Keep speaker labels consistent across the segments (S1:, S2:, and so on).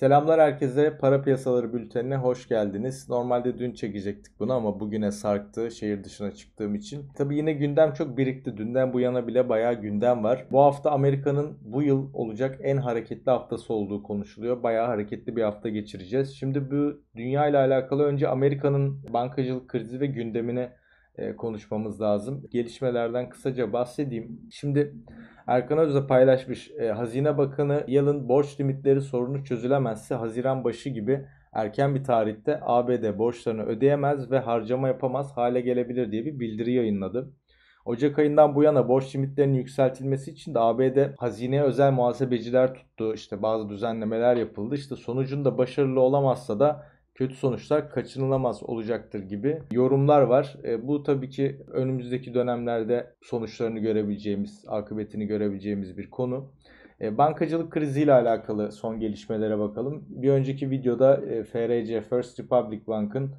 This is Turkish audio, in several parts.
S1: Selamlar herkese. Para Piyasaları Bülteni'ne hoş geldiniz. Normalde dün çekecektik bunu ama bugüne sarktı şehir dışına çıktığım için. Tabii yine gündem çok birikti. Dünden bu yana bile bayağı gündem var. Bu hafta Amerika'nın bu yıl olacak en hareketli haftası olduğu konuşuluyor. Bayağı hareketli bir hafta geçireceğiz. Şimdi bu dünya ile alakalı önce Amerika'nın bankacılık krizi ve gündemine konuşmamız lazım. Gelişmelerden kısaca bahsedeyim. Şimdi Erkan Öz de paylaşmış. Hazine Bakanı Yellen borç limitleri sorunu çözülemezse Haziran başı gibi erken bir tarihte ABD borçlarını ödeyemez ve harcama yapamaz hale gelebilir diye bir bildiri yayınladı. Ocak ayından bu yana borç limitlerinin yükseltilmesi için de ABD hazineye özel muhasebeciler tuttu. İşte bazı düzenlemeler yapıldı. İşte sonucunda başarılı olamazsa da kötü sonuçlar kaçınılamaz olacaktır gibi yorumlar var. Bu tabii ki önümüzdeki dönemlerde sonuçlarını görebileceğimiz, akıbetini görebileceğimiz bir konu. Bankacılık kriziyle alakalı son gelişmelere bakalım. Bir önceki videoda FRC First Republic Bank'ın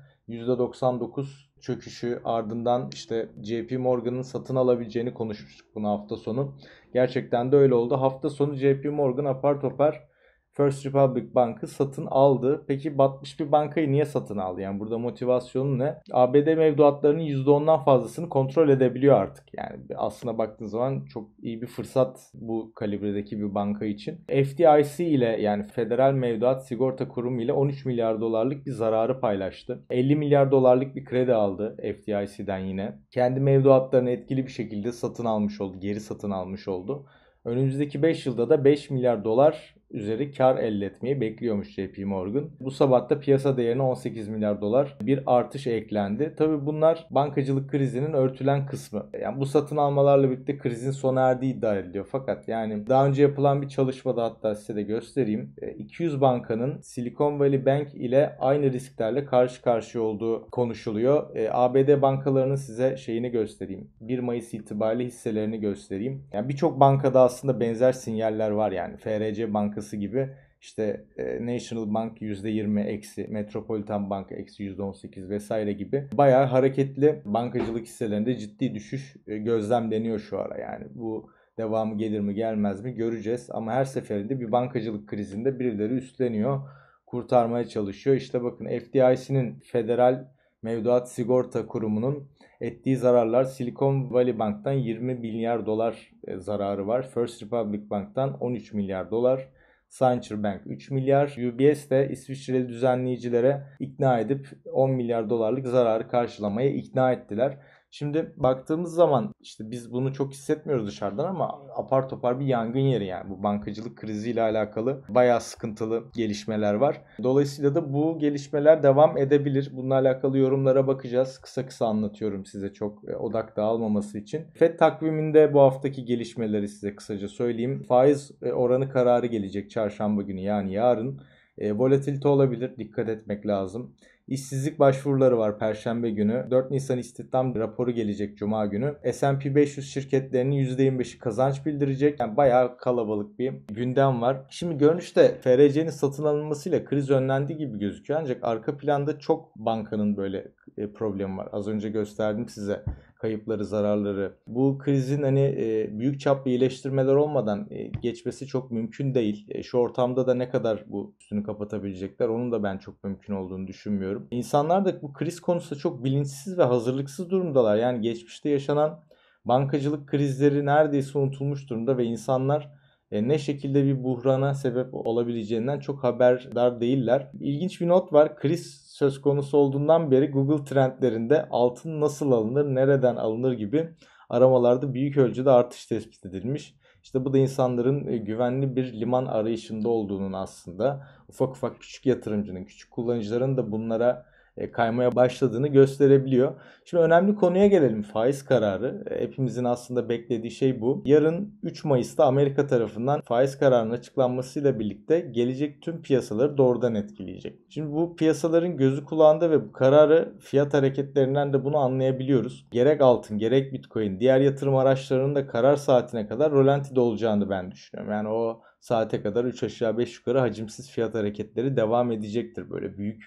S1: %99 çöküşü ardından işte JP Morgan'ın satın alabileceğini konuşmuştuk bunu hafta sonu. Gerçekten de öyle oldu. Hafta sonu JP Morgan apar topar First Republic Bank'ı satın aldı. Peki batmış bir bankayı niye satın aldı? Yani burada motivasyonu ne? ABD mevduatlarının %10'dan fazlasını kontrol edebiliyor artık. Yani aslına baktığın zaman çok iyi bir fırsat bu kalibredeki bir banka için. FDIC ile yani Federal Mevduat Sigorta Kurumu ile 13 milyar dolarlık bir zararı paylaştı. 50 milyar dolarlık bir kredi aldı FDIC'den yine. Kendi mevduatlarını etkili bir şekilde satın almış oldu, geri satın almış oldu. Önümüzdeki 5 yılda da 5 milyar dolar üzeri kar elde etmeyi bekliyormuş JP Morgan. Bu sabah da piyasa değerine 18 milyar dolar bir artış eklendi. Tabii bunlar bankacılık krizinin örtülen kısmı. Yani bu satın almalarla birlikte krizin sona erdiği iddia ediliyor. Fakat yani daha önce yapılan bir çalışmada hatta size de göstereyim. 200 bankanın Silicon Valley Bank ile aynı risklerle karşı karşıya olduğu konuşuluyor. ABD bankalarının size şeyini göstereyim. 1 Mayıs itibariyle hisselerini göstereyim. Yani birçok bankada aslında benzer sinyaller var yani. FRC Bankası gibi işte National Bank %20 eksi, Metropolitan Bank eksi %18 vesaire gibi bayağı hareketli bankacılık hisselerinde ciddi düşüş gözlemleniyor şu ara yani. Bu devamı gelir mi gelmez mi göreceğiz ama her seferinde bir bankacılık krizinde birileri üstleniyor, kurtarmaya çalışıyor. İşte bakın FDIC'nin Federal Mevduat Sigorta Kurumu'nun ettiği zararlar Silicon Valley Bank'tan 20 milyar dolar zararı var. First Republic Bank'tan 13 milyar dolar. Signature Bank 3 milyar. UBS de İsviçreli düzenleyicilere ikna edip 10 milyar dolarlık zararı karşılamaya ikna ettiler. Şimdi baktığımız zaman işte biz bunu çok hissetmiyoruz dışarıdan ama apar topar bir yangın yeri yani. Bu bankacılık kriziyle alakalı bayağı sıkıntılı gelişmeler var. Dolayısıyla da bu gelişmeler devam edebilir. Bununla alakalı yorumlara bakacağız. Kısa kısa anlatıyorum size çok odak dağılmaması için. FED takviminde bu haftaki gelişmeleri size kısaca söyleyeyim. Faiz oranı kararı gelecek çarşamba günü yani yarın. Volatilite olabilir. Dikkat etmek lazım. İşsizlik başvuruları var Perşembe günü. 4 Nisan istihdam raporu gelecek Cuma günü. S&P 500 şirketlerinin %25'i kazanç bildirecek. Yani bayağı kalabalık bir gündem var. Şimdi görünüşte FRC'nin satın alınmasıyla kriz önlendi gibi gözüküyor. Ancak arka planda çok bankanın böyle problemi var. Az önce gösterdim size kayıpları, zararları. Bu krizin hani büyük çaplı iyileştirmeler olmadan geçmesi çok mümkün değil. Şu ortamda da ne kadar bu üstünü kapatabilecekler onun da ben çok mümkün olduğunu düşünmüyorum. İnsanlar da bu kriz konusunda çok bilinçsiz ve hazırlıksız durumdalar. Yani geçmişte yaşanan bankacılık krizleri neredeyse unutulmuş durumda ve insanlar ne şekilde bir buhrana sebep olabileceğinden çok haberdar değiller. İlginç bir not var. Kriz söz konusu olduğundan beri Google trendlerinde altın nasıl alınır, nereden alınır gibi aramalarda büyük ölçüde artış tespit edilmiş. İşte bu da insanların güvenli bir liman arayışında olduğunun aslında ufak ufak küçük yatırımcının, küçük kullanıcıların da bunlara kaymaya başladığını gösterebiliyor. Şimdi önemli konuya gelelim. Faiz kararı. Hepimizin aslında beklediği şey bu. Yarın 3 Mayıs'ta Amerika tarafından faiz kararının açıklanmasıyla birlikte gelecek tüm piyasaları doğrudan etkileyecek. Şimdi bu piyasaların gözü kulağında ve bu kararı fiyat hareketlerinden de bunu anlayabiliyoruz. Gerek altın, gerek Bitcoin, diğer yatırım araçlarının da karar saatine kadar rolantide olacağını ben düşünüyorum. Yani o saate kadar 3 aşağı 5 yukarı hacimsiz fiyat hareketleri devam edecektir. Böyle büyük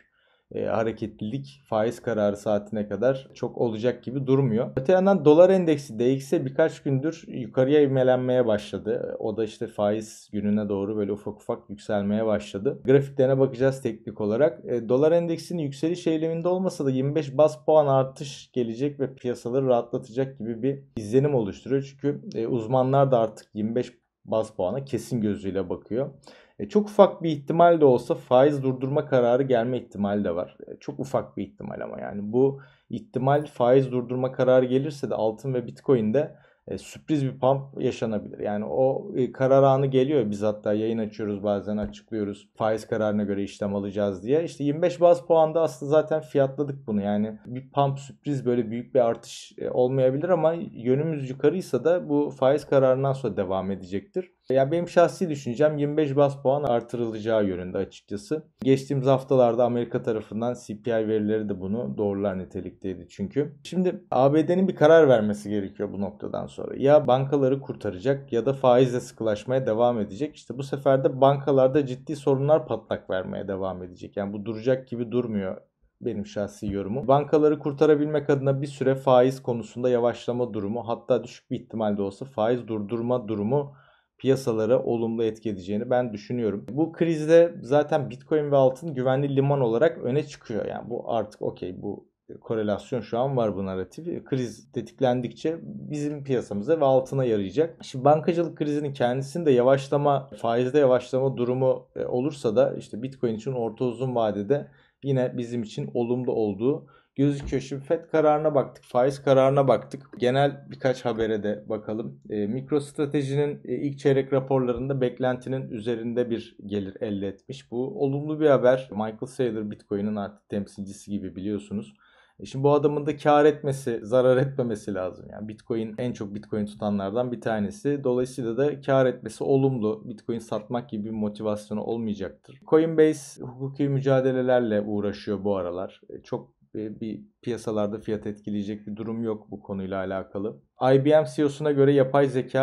S1: hareketlilik faiz kararı saatine kadar çok olacak gibi durmuyor. Öte yandan dolar endeksi DXY birkaç gündür yukarıya ivmelenmeye başladı. O da işte faiz gününe doğru böyle ufak ufak yükselmeye başladı. Grafiklerine bakacağız teknik olarak. Dolar endeksinin yükseliş eğiliminde olmasa da 25 bas puan artış gelecek ve piyasaları rahatlatacak gibi bir izlenim oluşturuyor. Çünkü uzmanlar da artık 25 baz puana kesin gözüyle bakıyor. Çok ufak bir ihtimal de olsa faiz durdurma kararı gelme ihtimali de var. Çok ufak bir ihtimal ama yani bu ihtimal faiz durdurma kararı gelirse de altın ve Bitcoin'de sürpriz bir pump yaşanabilir. Yani o karar anı geliyor. Biz hatta yayın açıyoruz, bazen açıklıyoruz. Faiz kararına göre işlem alacağız diye. İşte 25 baz puanda aslında zaten fiyatladık bunu. Yani bir pump sürpriz, böyle büyük bir artış olmayabilir ama yönümüz yukarıysa da bu faiz kararından sonra devam edecektir. Ya benim şahsi düşüncem 25 bas puan artırılacağı yönünde açıkçası. Geçtiğimiz haftalarda Amerika tarafından CPI verileri de bunu doğrular nitelikteydi çünkü. Şimdi ABD'nin bir karar vermesi gerekiyor bu noktadan sonra. Ya bankaları kurtaracak ya da faizle sıkılaşmaya devam edecek. İşte bu sefer de bankalarda ciddi sorunlar patlak vermeye devam edecek. Yani bu duracak gibi durmuyor, benim şahsi yorumum. Bankaları kurtarabilmek adına bir süre faiz konusunda yavaşlama durumu, hatta düşük bir ihtimalde olsa faiz durdurma durumu piyasalara olumlu etki edeceğini ben düşünüyorum. Bu krizde zaten Bitcoin ve altın güvenli liman olarak öne çıkıyor. Yani bu artık okey, bu korelasyon şu an var, bu narratif. Kriz tetiklendikçe bizim piyasamıza ve altına yarayacak. Şimdi bankacılık krizinin kendisinde yavaşlama, faizde yavaşlama durumu olursa da işte Bitcoin için orta uzun vadede yine bizim için olumlu olduğu gözüküyor. Şimdi FED kararına baktık, faiz kararına baktık. Genel birkaç habere de bakalım. MicroStrategy'nin ilk çeyrek raporlarında beklentinin üzerinde bir gelir elde etmiş. Bu olumlu bir haber. Michael Saylor Bitcoin'in artık temsilcisi gibi, biliyorsunuz. Şimdi bu adamın da kar etmesi, zarar etmemesi lazım. Yani Bitcoin en çok Bitcoin tutanlardan bir tanesi. Dolayısıyla da kar etmesi olumlu. Bitcoin satmak gibi bir motivasyonu olmayacaktır. Coinbase hukuki mücadelelerle uğraşıyor bu aralar. Çok bir piyasalarda fiyat etkileyecek bir durum yok bu konuyla alakalı. IBM CEO'suna göre yapay zeka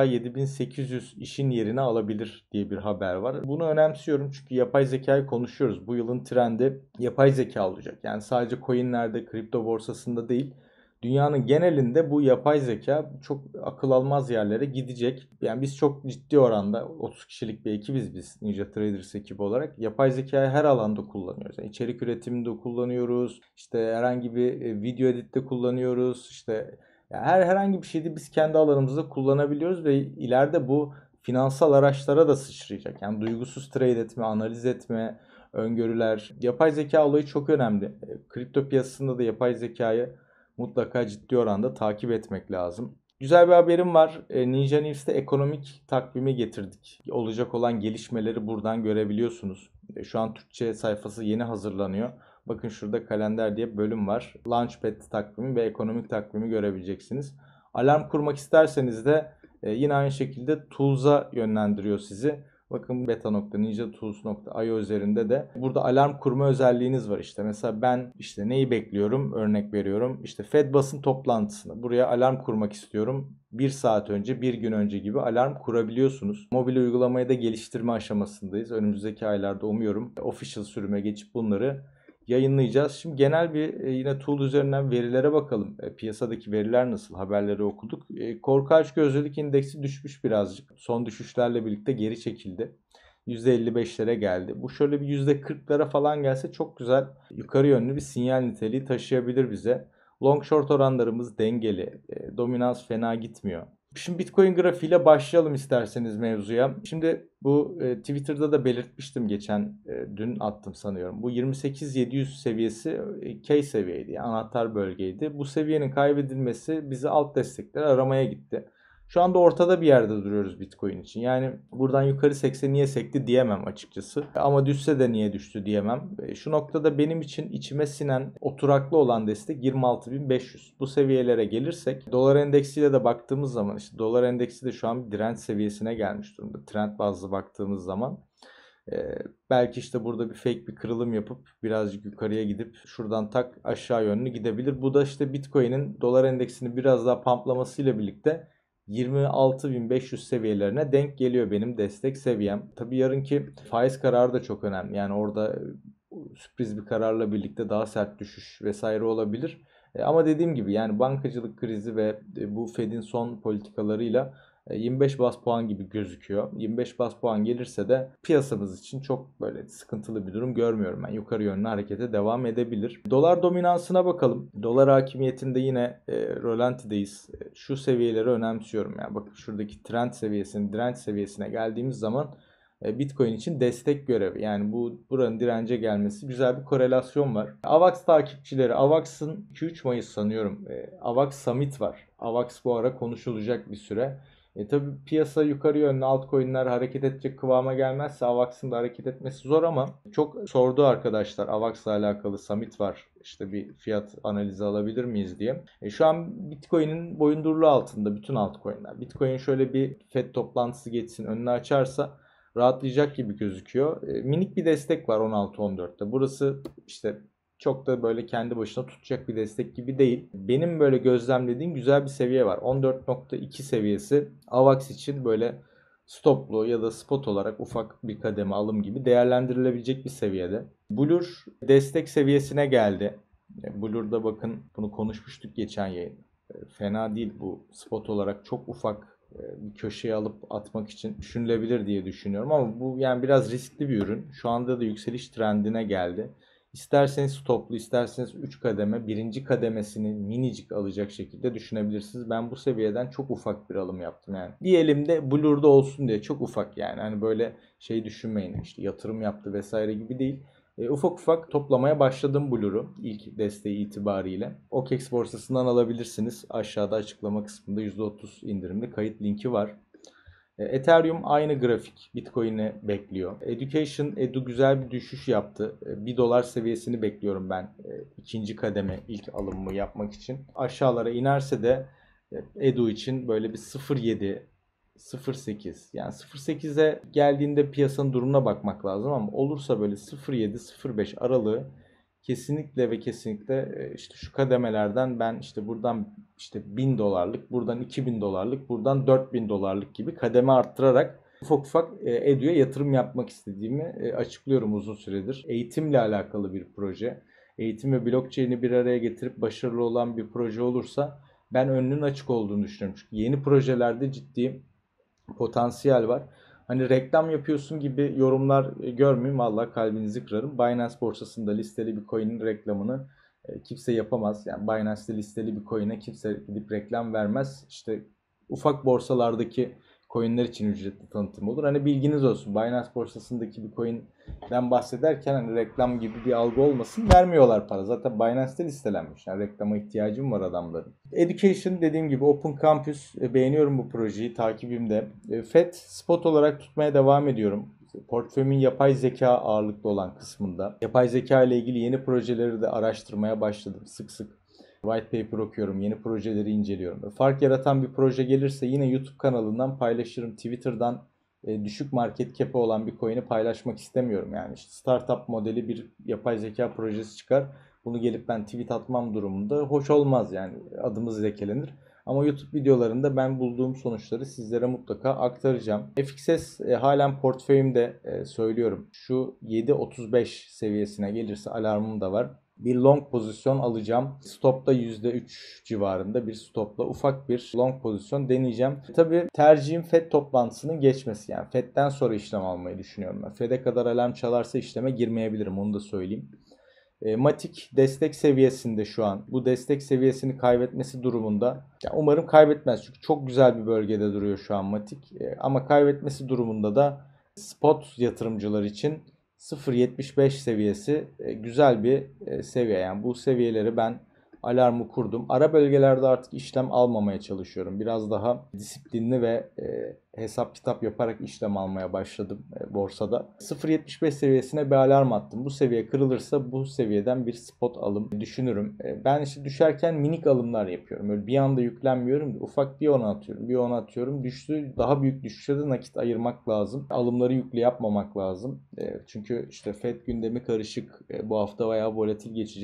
S1: 7800 işin yerini alabilir diye bir haber var. Bunu önemsiyorum çünkü yapay zekayı konuşuyoruz. Bu yılın trendi yapay zeka olacak. Yani sadece coinlerde, kripto borsasında değil, dünyanın genelinde bu yapay zeka çok akıl almaz yerlere gidecek. Yani biz çok ciddi oranda 30 kişilik bir ekibiz biz, Ninja Traders ekibi olarak. Yapay zekayı her alanda kullanıyoruz. Yani içerik üretiminde kullanıyoruz. İşte herhangi bir video editte kullanıyoruz. İşte yani herhangi bir şeyde biz kendi alanımızda kullanabiliyoruz ve ileride bu finansal araçlara da sıçrayacak. Yani duygusuz trade etme, analiz etme, öngörüler. Yapay zeka olayı çok önemli. Kripto piyasasında da yapay zekayı mutlaka ciddi oranda takip etmek lazım. Güzel bir haberim var. Ninja News'te ekonomik takvimi getirdik. Olacak olan gelişmeleri buradan görebiliyorsunuz. Şu an Türkçe sayfası yeni hazırlanıyor. Bakın şurada kalender diye bir bölüm var. Launchpad takvimi ve ekonomik takvimi görebileceksiniz. Alarm kurmak isterseniz de yine aynı şekilde Tools'a yönlendiriyor sizi. Bakın beta.ninjatools.io üzerinde de burada alarm kurma özelliğiniz var işte. Mesela ben işte neyi bekliyorum? Örnek veriyorum. İşte Fed basın toplantısını. Buraya alarm kurmak istiyorum. Bir saat önce, bir gün önce gibi alarm kurabiliyorsunuz. Mobil uygulamayı da geliştirme aşamasındayız. Önümüzdeki aylarda umuyorum official sürüme geçip bunları yayınlayacağız. Şimdi genel bir yine tool üzerinden verilere bakalım. Piyasadaki veriler nasıl? Haberleri okuduk. Korku açgözlülük indeksi düşmüş birazcık. Son düşüşlerle birlikte geri çekildi. %55'lere geldi. Bu şöyle bir %40'lara falan gelse çok güzel yukarı yönlü bir sinyal niteliği taşıyabilir bize. Long short oranlarımız dengeli. Dominans fena gitmiyor. Şimdi Bitcoin grafiğiyle başlayalım isterseniz mevzuya. Şimdi bu Twitter'da da belirtmiştim geçen, dün attım sanıyorum. Bu 28.700 seviyesi key seviyeydi, yani anahtar bölgeydi. Bu seviyenin kaybedilmesi bizi alt destekleri aramaya gitti. Şu anda ortada bir yerde duruyoruz Bitcoin için. Yani buradan yukarı sekse niye sekti diyemem açıkçası. Ama düşse de niye düştü diyemem. Şu noktada benim için içime sinen, oturaklı olan destek 26.500. Bu seviyelere gelirsek, dolar endeksiyle de baktığımız zaman işte dolar endeksi de şu an bir direnç seviyesine gelmiş durumda. Trend bazlı baktığımız zaman. Belki işte burada bir fake bir kırılım yapıp birazcık yukarıya gidip şuradan tak aşağı yönlü gidebilir. Bu da işte Bitcoin'in dolar endeksini biraz daha pumplamasıyla birlikte 26.500 seviyelerine denk geliyor benim destek seviyem. Tabii yarınki faiz kararı da çok önemli. Yani orada sürpriz bir kararla birlikte daha sert düşüş vesaire olabilir. Ama dediğim gibi yani bankacılık krizi ve bu Fed'in son politikalarıyla 25 bas puan gibi gözüküyor. 25 bas puan gelirse de piyasamız için çok böyle sıkıntılı bir durum görmüyorum ben. Yukarı yönlü harekete devam edebilir. Dolar dominansına bakalım. Dolar hakimiyetinde yine rölantideyiz. Şu seviyeleri önemsiyorum. Yani bakın şuradaki trend seviyesinin direnç seviyesine geldiğimiz zaman Bitcoin için destek görevi. Yani buranın dirence gelmesi güzel bir korelasyon var. AVAX takipçileri, AVAX'ın 2-3 Mayıs sanıyorum AVAX Summit var. AVAX bu ara konuşulacak bir süre. Tabii piyasa yukarı yönlü altcoin'ler hareket edecek kıvama gelmezse AVAX'ın da hareket etmesi zor ama çok sordu arkadaşlar AVAX'la alakalı summit var. İşte bir fiyat analizi alabilir miyiz diye. Şu an Bitcoin'in boyunduruluğu altında bütün altcoin'ler. Bitcoin şöyle bir FED toplantısı geçsin önünü açarsa rahatlayacak gibi gözüküyor. Minik bir destek var 16-14'te. Burası işte çok da böyle kendi başına tutacak bir destek gibi değil. Benim böyle gözlemlediğim güzel bir seviye var. 14.2 seviyesi AVAX için böyle stoplu ya da spot olarak ufak bir kademe alım gibi değerlendirilebilecek bir seviyede. Blur destek seviyesine geldi. Blur'da bakın bunu konuşmuştuk geçen yayın. Fena değil bu spot olarak çok ufak bir köşeye alıp atmak için düşünülebilir diye düşünüyorum ama bu yani biraz riskli bir ürün. Şu anda da yükseliş trendine geldi. İsterseniz stoplu, isterseniz 3 kademe, birinci kademesini minicik alacak şekilde düşünebilirsiniz. Ben bu seviyeden çok ufak bir alım yaptım yani. Bir elimde Blur'da olsun diye çok ufak yani. Hani böyle şey düşünmeyin işte yatırım yaptı vesaire gibi değil. Ufak ufak toplamaya başladım Blur'u ilk desteği itibariyle. OKEX borsasından alabilirsiniz. Aşağıda açıklama kısmında %30 indirimli kayıt linki var. Ethereum aynı grafik Bitcoin'i bekliyor. Edu güzel bir düşüş yaptı. 1 dolar seviyesini bekliyorum ben ikinci kademe ilk alımımı yapmak için. Aşağılara inerse de Edu için böyle bir 0.7 0.8 yani 0.8'e geldiğinde piyasanın durumuna bakmak lazım ama olursa böyle 0.7 0.5 aralığı kesinlikle ve kesinlikle işte şu kademelerden ben işte buradan işte 1000 dolarlık, buradan 2000 dolarlık, buradan 4000 dolarlık gibi kademe arttırarak ufak ufak Edu'ya yatırım yapmak istediğimi açıklıyorum uzun süredir. Eğitimle alakalı bir proje. Eğitim ve blockchain'i bir araya getirip başarılı olan bir proje olursa ben önünün açık olduğunu düşünüyorum. Çünkü yeni projelerde ciddi potansiyel var. Hani reklam yapıyorsun gibi yorumlar görmeyeyim. Vallahi kalbinizi kırarım. Binance borsasında listeli bir coin'in reklamını kimse yapamaz. Yani Binance'te listeli bir coin'e kimse gidip reklam vermez. İşte ufak borsalardaki coin'ler için ücretli tanıtım olur. Hani bilginiz olsun. Binance borsasındaki bir coin'den bahsederken hani reklam gibi bir algı olmasın. Vermiyorlar para. Zaten Binance'te listelenmiş. Yani reklama ihtiyacım var adamların. Education dediğim gibi Open Campus beğeniyorum bu projeyi. Takibimde. FED spot olarak tutmaya devam ediyorum. Portföyümün yapay zeka ağırlıklı olan kısmında. Yapay zeka ile ilgili yeni projeleri de araştırmaya başladım. Sık sık white paper okuyorum, yeni projeleri inceliyorum. Fark yaratan bir proje gelirse yine YouTube kanalından paylaşırım. Twitter'dan düşük market cap'i olan bir coin'i paylaşmak istemiyorum. Yani işte startup modeli bir yapay zeka projesi çıkar. Bunu gelip ben tweet atmam durumunda hoş olmaz yani adımız lekelenir. Ama YouTube videolarında ben bulduğum sonuçları sizlere mutlaka aktaracağım. FXS halen portföyümde söylüyorum. Şu 7.35 seviyesine gelirse alarmım da var. Bir long pozisyon alacağım. Stop'ta %3 civarında bir stopla ufak bir long pozisyon deneyeceğim. Tabii tercihim FED toplantısının geçmesi. Yani FED'den sonra işlem almayı düşünüyorum ben. FED'e kadar alarm çalarsa işleme girmeyebilirim onu da söyleyeyim. Matic destek seviyesinde şu an. Bu destek seviyesini kaybetmesi durumunda yani umarım kaybetmez çünkü çok güzel bir bölgede duruyor şu an Matic. Ama kaybetmesi durumunda da spot yatırımcılar için 0.75 seviyesi güzel bir seviye. Yani bu seviyeleri ben alarmı kurdum. Ara bölgelerde artık işlem almamaya çalışıyorum. Biraz daha disiplinli ve hesap kitap yaparak işlem almaya başladım borsada. 0.75 seviyesine bir alarm attım. Bu seviye kırılırsa bu seviyeden bir spot alım düşünürüm. Ben işte düşerken minik alımlar yapıyorum. Öyle bir anda yüklenmiyorum. Ufak bir ona atıyorum. Bir ona atıyorum. Düştü. Daha büyük düşüşe de nakit ayırmak lazım. Alımları yüklü yapmamak lazım. Çünkü işte FED gündemi karışık. Bu hafta bayağı volatil geçecek.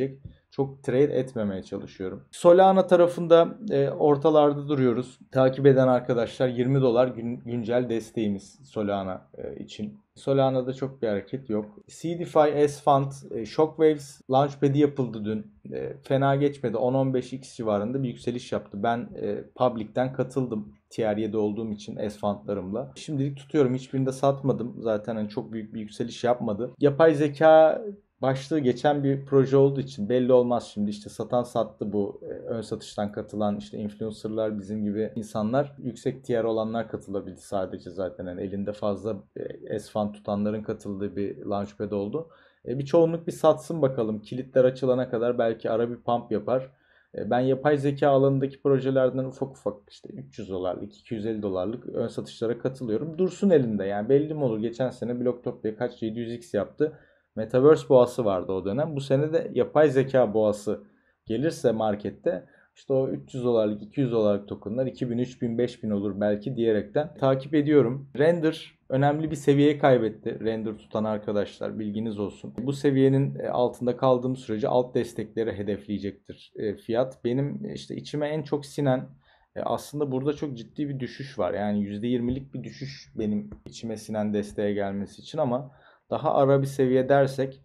S1: çok trade etmemeye çalışıyorum. Solana tarafında ortalarda duruyoruz. Takip eden arkadaşlar, $20 güncel desteğimiz Solana için. Solana'da çok bir hareket yok. CDFI, S-Fund, Shockwaves Launchpad'i yapıldı dün. Fena geçmedi. 10-15x civarında bir yükseliş yaptı. Ben Public'ten katıldım. Tier 7 olduğum için S-Fund'larımla. Şimdilik tutuyorum. Hiçbirinde satmadım. Zaten hani çok büyük bir yükseliş yapmadı. Yapay zeka başlığı geçen bir proje olduğu için belli olmaz şimdi. İşte satan sattı bu ön satıştan katılan işte influencerlar, bizim gibi insanlar. Yüksek tier olanlar katılabildi sadece zaten. Yani elinde fazla S-Fund tutanların katıldığı bir launchpad oldu. Bir çoğunluk bir satsın bakalım. Kilitler açılana kadar belki ara bir pump yapar. Ben yapay zeka alanındaki projelerden ufak ufak işte $300'lık, $250'lık ön satışlara katılıyorum. Dursun elinde, yani belli mi olur? Geçen sene Blocktopia kaç 700x yaptı. Metaverse boğası vardı o dönem. Bu sene de yapay zeka boğası gelirse markette işte o $300'lık, $200'lık tokenlar 2000, 3000, 5000 olur belki diyerekten takip ediyorum. Render önemli bir seviyeyi kaybetti. Render tutan arkadaşlar, bilginiz olsun. Bu seviyenin altında kaldığım sürece alt destekleri hedefleyecektir fiyat. Benim işte içime en çok sinen aslında burada çok ciddi bir düşüş var. Yani %20'lik bir düşüş benim içime sinen desteğe gelmesi için, ama daha ara bir seviye dersek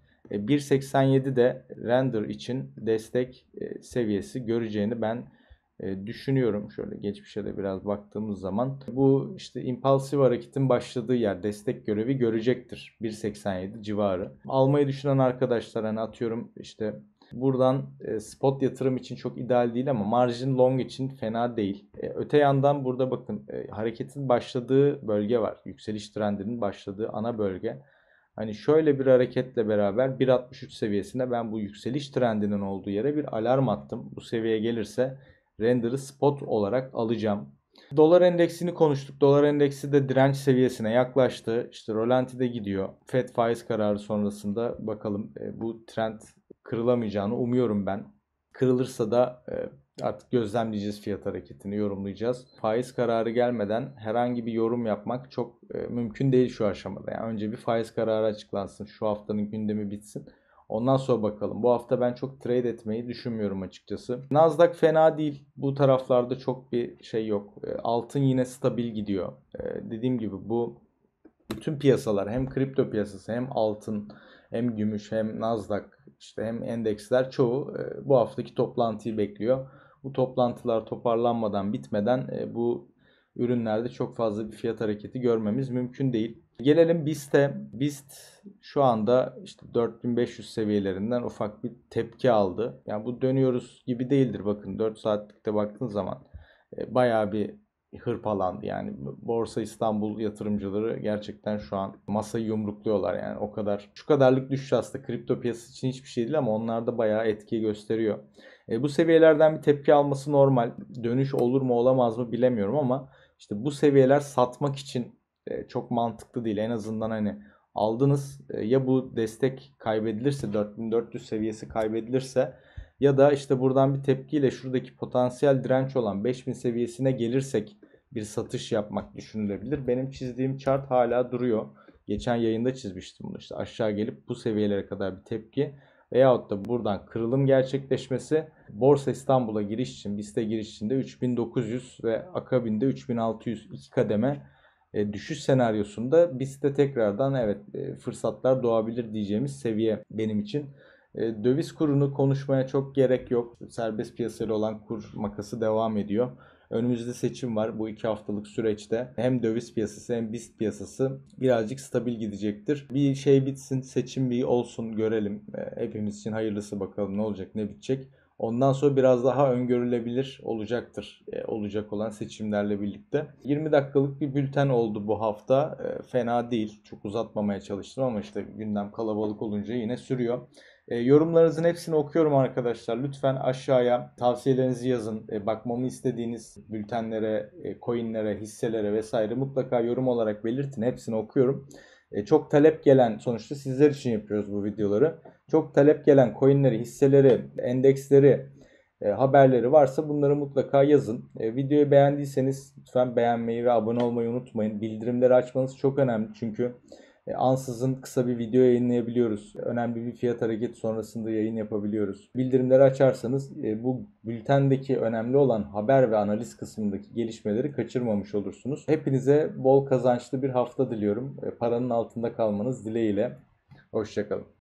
S1: 1.87 de render için destek seviyesi göreceğini ben düşünüyorum. Şöyle geçmişe de biraz baktığımız zaman bu işte impulsif hareketin başladığı yer, destek görevi görecektir. 1.87 civarı. Almayı düşünen arkadaşlar, hani atıyorum işte buradan spot yatırım için çok ideal değil ama margin long için fena değil. Öte yandan burada bakın hareketin başladığı bölge var. Yükseliş trendinin başladığı ana bölge. Hani şöyle bir hareketle beraber 1.63 seviyesine ben bu yükseliş trendinin olduğu yere bir alarm attım. Bu seviyeye gelirse render'ı spot olarak alacağım. Dolar endeksini konuştuk. Dolar endeksi de direnç seviyesine yaklaştı. İşte rölanti'de gidiyor. Fed faiz kararı sonrasında bakalım bu trend kırılamayacağını umuyorum ben. Kırılırsa da artık gözlemleyeceğiz, fiyat hareketini yorumlayacağız. Faiz kararı gelmeden herhangi bir yorum yapmak çok mümkün değil şu aşamada. Yani önce bir faiz kararı açıklansın. Şu haftanın gündemi bitsin. Ondan sonra bakalım. Bu hafta ben çok trade etmeyi düşünmüyorum açıkçası. Nasdaq fena değil. Bu taraflarda çok bir şey yok. Altın yine stabil gidiyor. Dediğim gibi bu bütün piyasalar, hem kripto piyasası hem altın hem gümüş hem Nasdaq işte hem endeksler, çoğu bu haftaki toplantıyı bekliyor. Bu toplantılar toparlanmadan, bitmeden bu ürünlerde çok fazla bir fiyat hareketi görmemiz mümkün değil. Gelelim BIST'e. BIST şu anda işte 4500 seviyelerinden ufak bir tepki aldı. Yani bu dönüyoruz gibi değildir. Bakın 4 saatlikte baktığın zaman bayağı bir hırpalandı. Yani Borsa İstanbul yatırımcıları gerçekten şu an masayı yumrukluyorlar. Yani o kadar, şu kadarlık düşüş aslında kripto piyasası için hiçbir şey değil ama onlar da bayağı etki gösteriyor. Bu seviyelerden bir tepki alması normal. Dönüş olur mu olamaz mı bilemiyorum ama işte bu seviyeler satmak için çok mantıklı değil. En azından hani aldınız, ya bu destek kaybedilirse, 4400 seviyesi kaybedilirse ya da işte buradan bir tepkiyle şuradaki potansiyel direnç olan 5000 seviyesine gelirsek bir satış yapmak düşünülebilir. Benim çizdiğim chart hala duruyor. Geçen yayında çizmiştim bunu. İşte aşağı gelip bu seviyelere kadar bir tepki veyahut da buradan kırılım gerçekleşmesi, Borsa İstanbul'a giriş için, BIST'e giriş için de 3900 ve akabinde 3600 iki kademe düşüş senaryosunda BIST'te tekrardan evet fırsatlar doğabilir diyeceğimiz seviye benim için. Döviz kurunu konuşmaya çok gerek yok. Serbest piyasayla olan kur makası devam ediyor. Önümüzde seçim var. Bu 2 haftalık süreçte hem döviz piyasası hem BIST piyasası birazcık stabil gidecektir. Bir şey bitsin, seçim bir olsun, görelim. Hepimiz için hayırlısı, bakalım ne olacak, ne bitecek. Ondan sonra biraz daha öngörülebilir olacaktır olacak olan seçimlerle birlikte. 20 dakikalık bir bülten oldu bu hafta. Fena değil. Çok uzatmamaya çalıştım ama işte gündem kalabalık olunca yine sürüyor. Yorumlarınızın hepsini okuyorum arkadaşlar. Lütfen aşağıya tavsiyelerinizi yazın. Bakmamı istediğiniz bültenlere, coinlere, hisselere vesaire mutlaka yorum olarak belirtin. Hepsini okuyorum. Çok talep gelen, sonuçta sizler için yapıyoruz bu videoları. Çok talep gelen coinleri, hisseleri, endeksleri, haberleri varsa bunları mutlaka yazın. Videoyu beğendiyseniz lütfen beğenmeyi ve abone olmayı unutmayın. Bildirimleri açmanız çok önemli çünkü Ansızın kısa bir video yayınlayabiliyoruz. Önemli bir fiyat hareketi sonrasında yayın yapabiliyoruz. Bildirimleri açarsanız bu bültendeki önemli olan haber ve analiz kısmındaki gelişmeleri kaçırmamış olursunuz. Hepinize bol kazançlı bir hafta diliyorum. Paranın altında kalmanız dileğiyle. Hoşça kalın.